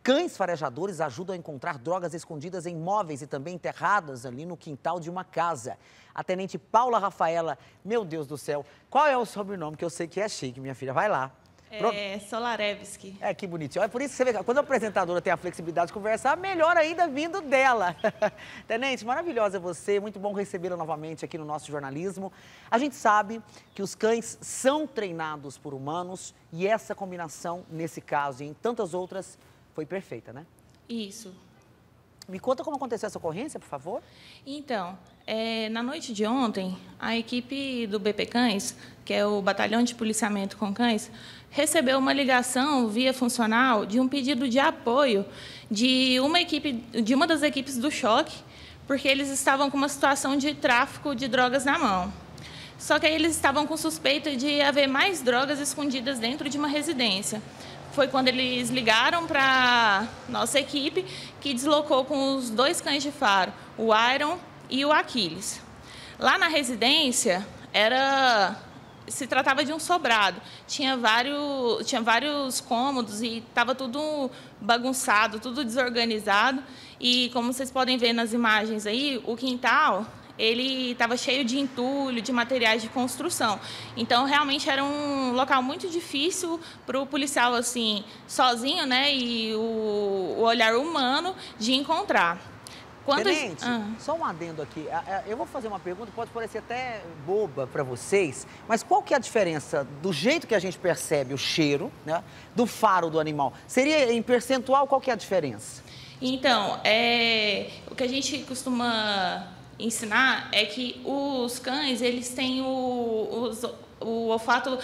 Cães farejadores ajudam a encontrar drogas escondidas em móveis e também enterradas ali no quintal de uma casa. A tenente Paula Rafaela, meu Deus do céu, qual é o sobrenome que eu sei que é chique, minha filha? Vai lá. Solarevski. Que bonitinho. É por isso que você vê, quando a apresentadora tem a flexibilidade de conversar, melhor ainda vindo dela. Tenente, maravilhosa você, muito bom recebê-la novamente aqui no nosso jornalismo. A gente sabe que os cães são treinados por humanos e essa combinação, nesse caso e em tantas outras, foi perfeita, né? Isso. Me conta como aconteceu essa ocorrência, por favor. Então, na noite de ontem, a equipe do BP Cães, que é o Batalhão de Policiamento com Cães, recebeu uma ligação via funcional de um pedido de apoio de uma das equipes do choque, porque eles estavam com uma situação de tráfico de drogas na mão. Só que aí eles estavam com suspeita de haver mais drogas escondidas dentro de uma residência. Foi quando eles ligaram para nossa equipe, que deslocou com os 2 cães de faro, o Iron e o Aquiles. Lá na residência, se tratava de um sobrado. Tinha vários cômodos e estava tudo bagunçado, tudo desorganizado. E, como vocês podem ver nas imagens aí, o quintal ele estava cheio de entulho, de materiais de construção. Então, realmente, era um local muito difícil para o policial, assim, sozinho, né, e o olhar humano de encontrar. Tenente, só um adendo aqui. Eu vou fazer uma pergunta, pode parecer até boba para vocês, mas qual que é a diferença do jeito que a gente percebe o cheiro, né, do faro do animal? Seria em percentual, qual que é a diferença? Então, o que a gente costuma ensinar é que os cães, eles têm o olfato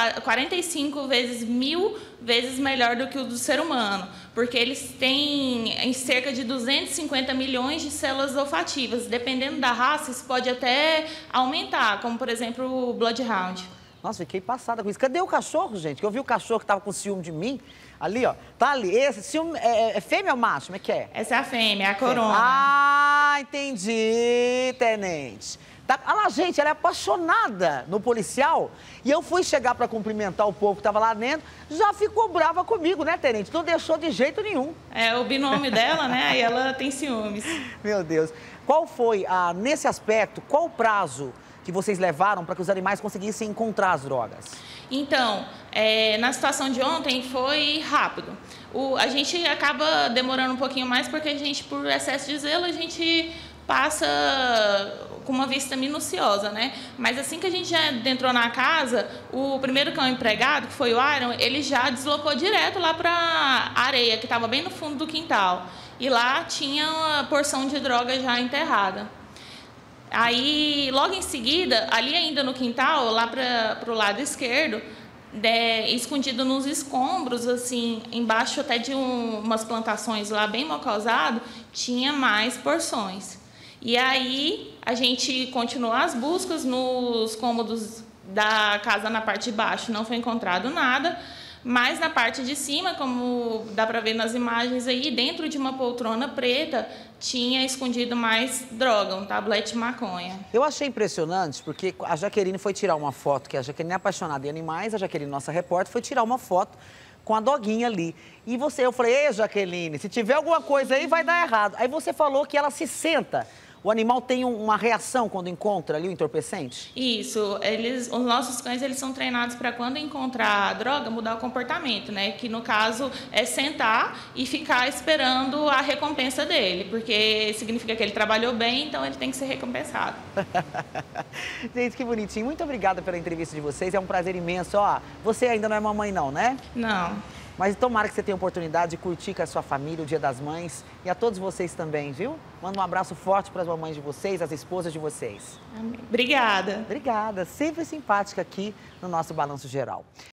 45 vezes, 1000 vezes melhor do que o do ser humano, porque eles têm em cerca de 250 milhões de células olfativas. Dependendo da raça, isso pode até aumentar, como, por exemplo, o Bloodhound. Nossa, fiquei passada com isso. Cadê o cachorro, gente? Que eu vi o cachorro que estava com ciúme de mim. Ali, ó. Tá ali. Esse ciúme é fêmea ou macho? Como é que é? Essa é a fêmea, a corona. Ah, entendi, tenente. Tá, olha lá, gente, ela é apaixonada no policial. E eu fui chegar para cumprimentar o povo que estava lá dentro, já ficou brava comigo, né, tenente? Não deixou de jeito nenhum. É o binômio dela, né? Aí ela tem ciúmes. Meu Deus. Qual foi, nesse aspecto, qual o prazo que vocês levaram para que os animais conseguissem encontrar as drogas? Então, na situação de ontem foi rápido. A gente acaba demorando um pouquinho mais porque a gente, por excesso de zelo, a gente passa com uma vista minuciosa, né? Mas assim que a gente já entrou na casa, o primeiro cão empregado, que foi o Iron, ele já deslocou direto lá para a areia, que estava bem no fundo do quintal. E lá tinha uma porção de droga já enterrada. Aí, logo em seguida, ali ainda no quintal, lá para o lado esquerdo, escondido nos escombros, assim, embaixo até de umas plantações lá bem mal causado, tinha mais porções. E aí, a gente continuou as buscas nos cômodos da casa na parte de baixo, não foi encontrado nada. Mas na parte de cima, como dá para ver nas imagens aí, dentro de uma poltrona preta, tinha escondido mais droga, um tablete de maconha. Eu achei impressionante porque a Jaqueline foi tirar uma foto, que a Jaqueline é apaixonada em animais, a Jaqueline, nossa repórter, foi tirar uma foto com a doguinha ali. E eu falei, ei, Jaqueline, se tiver alguma coisa aí vai dar errado. Aí você falou que ela se senta. O animal tem uma reação quando encontra ali o entorpecente? Isso. Os nossos cães, eles são treinados para quando encontrar a droga, mudar o comportamento, né? Que no caso é sentar e ficar esperando a recompensa dele, porque significa que ele trabalhou bem, então ele tem que ser recompensado. Gente, que bonitinho. Muito obrigada pela entrevista de vocês. É um prazer imenso. Ó, você ainda não é mamãe não, né? Não. Mas tomara que você tenha a oportunidade de curtir com a sua família o Dia das Mães e a todos vocês também, viu? Manda um abraço forte para as mamães de vocês, as esposas de vocês. Amém. Obrigada. Obrigada, sempre simpática aqui no nosso Balanço Geral.